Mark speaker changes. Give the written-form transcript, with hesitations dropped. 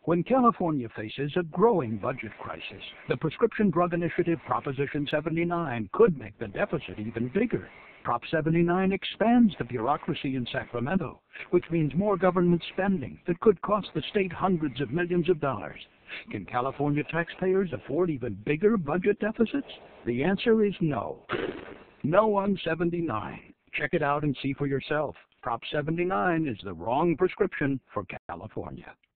Speaker 1: When California faces a growing budget crisis, the Prescription Drug Initiative Proposition 79 could make the deficit even bigger. Prop 79 expands the bureaucracy in Sacramento, which means more government spending that could cost the state hundreds of millions of dollars. Can California taxpayers afford even bigger budget deficits? The answer is no. No on 79. Check it out and see for yourself. Prop 79 is the wrong prescription for California.